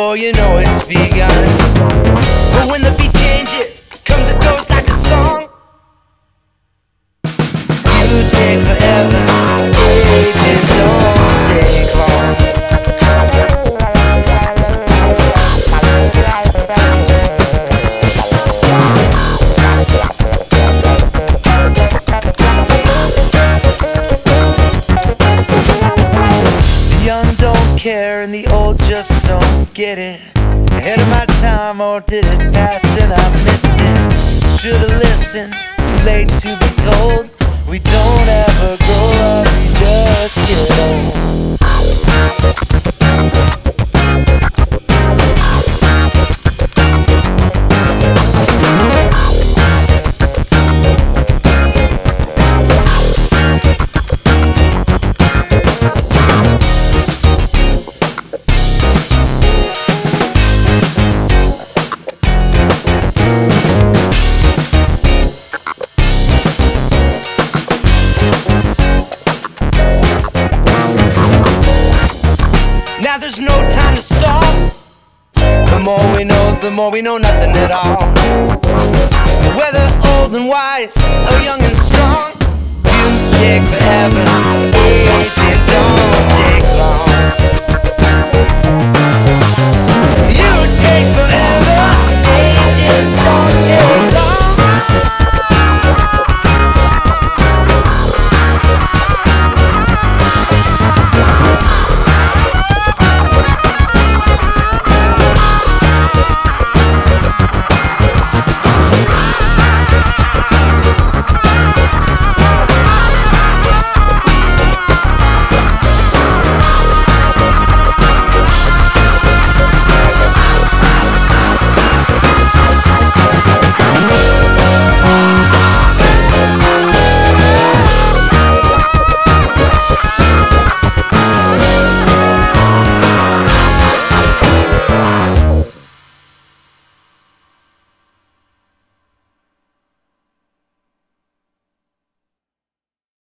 before you know it's begun. But when the beat changes, comes and goes like a song. You take forever, ages don't take long. The young don't care and the old just don't get it. Ahead of my time, or did it pass and I missed it? Should've listened, too late to be told. We don't ever grow up, we just get old. Now there's no time to stop. The more we know nothing at all. Whether old and wise or young and strong, you take forever.